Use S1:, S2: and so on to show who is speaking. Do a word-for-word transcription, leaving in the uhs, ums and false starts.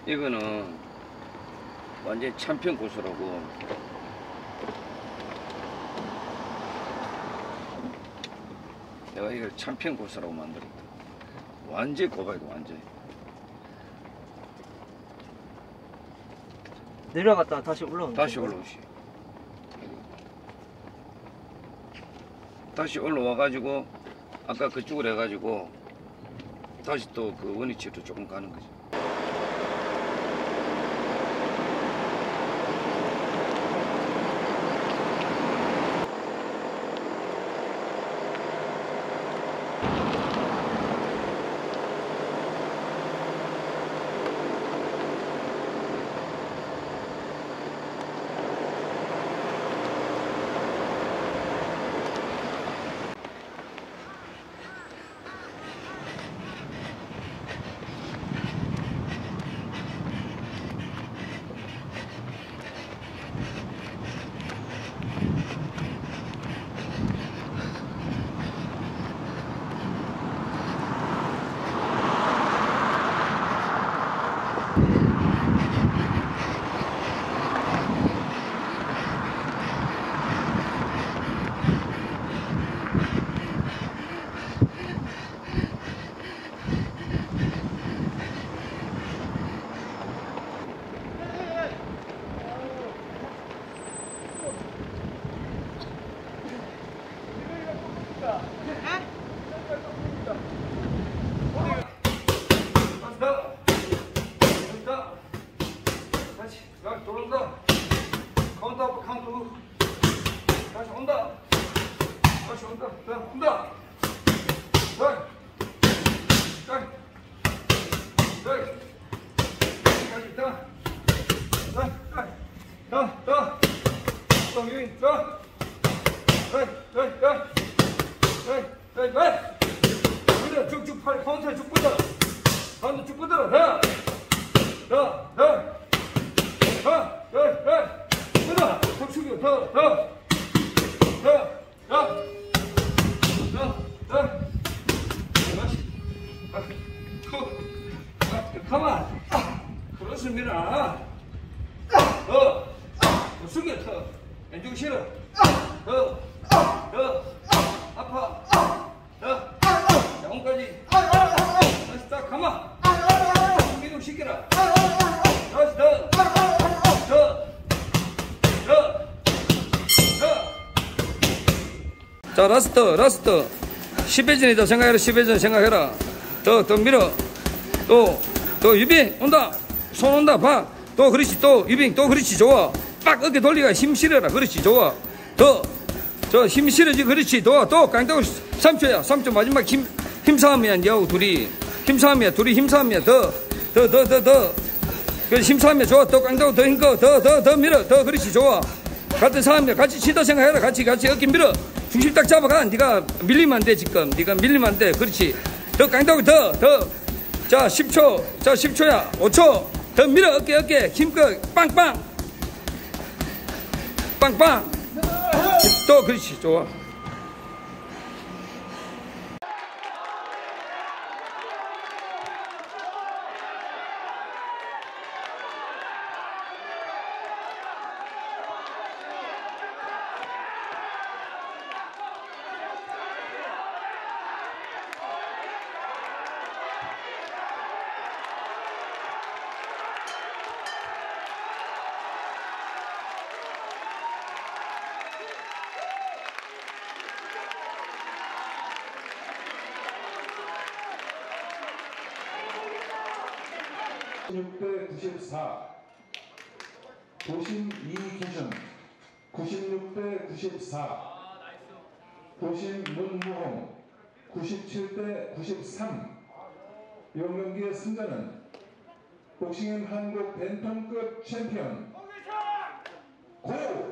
S1: 이거는 완전히 챔피언 고수라고. 내가 이걸 챔피언 고수라고 만들었다. 완전히 고발이다, 완전히.
S2: 내려갔다가 다시 올라오는
S1: 다시
S2: 건가요?
S1: 올라오시. 다시 올라와가지고 아까 그쪽으로 해가지고 다시 또 그 원위치로 조금 가는 거지. 쭉쭉 팔 카운터에 쭉 뻗어. 가운데 쭉 뻗어. 더, 더, 더, 더, 더, 더, 뻗어. 더 숙여. 더, 더, 더, 더, 더, 더. 가만. 그렇습니다. 더, 더 숙여. 더, 왼쪽 실어. 더, 더, 아파. 더, 영까지. 다시 딱 가만. 이동 시켜라. 다시 더, 더, 더, 더. 자, 라스트, 라스트. 십 회 전이다 생각해라. 십 회 전 생각해라. 더, 더 밀어. 또, 또 유빙 온다. 손 온다. 봐. 또 그렇지. 또 유빙 또 그렇지. 좋아. 빡 어깨 돌리가 힘 실어라. 그렇지. 좋아. 더, 저 힘 실어지. 그렇지. 또, 또 깡따고 삼 초야. 삼 초 마지막 힘, 힘싸움이야. 여우 둘이. 힘싸움이야. 둘이 힘싸움이야. 더, 더, 더, 더, 더. 그 힘싸움이야. 좋아. 또 깡따고 더 힘꺼. 더, 더, 더 밀어. 더 그렇지. 좋아. 같은 싸움이야. 같이 치다 생각해라. 같이, 같이 어깨 밀어. 중심 딱 잡아가. 네가 밀리면 안 돼. 지금. 네가 밀리면 안 돼. 그렇지. 더 깡따고 더, 더. 자, 십 초. 자, 십 초야. 오 초. 더 밀어. 어깨, 어깨. 힘껏. 빵빵. 빵빵. 또 그렇지. 좋아.
S3: 구십육 대 구십사. 도심 이기준 구십육 대 구십사. 도심 문무홍 구십칠 대 구십삼. 이 경기의 승자는 복싱인 한국 벤텀급 챔피언 고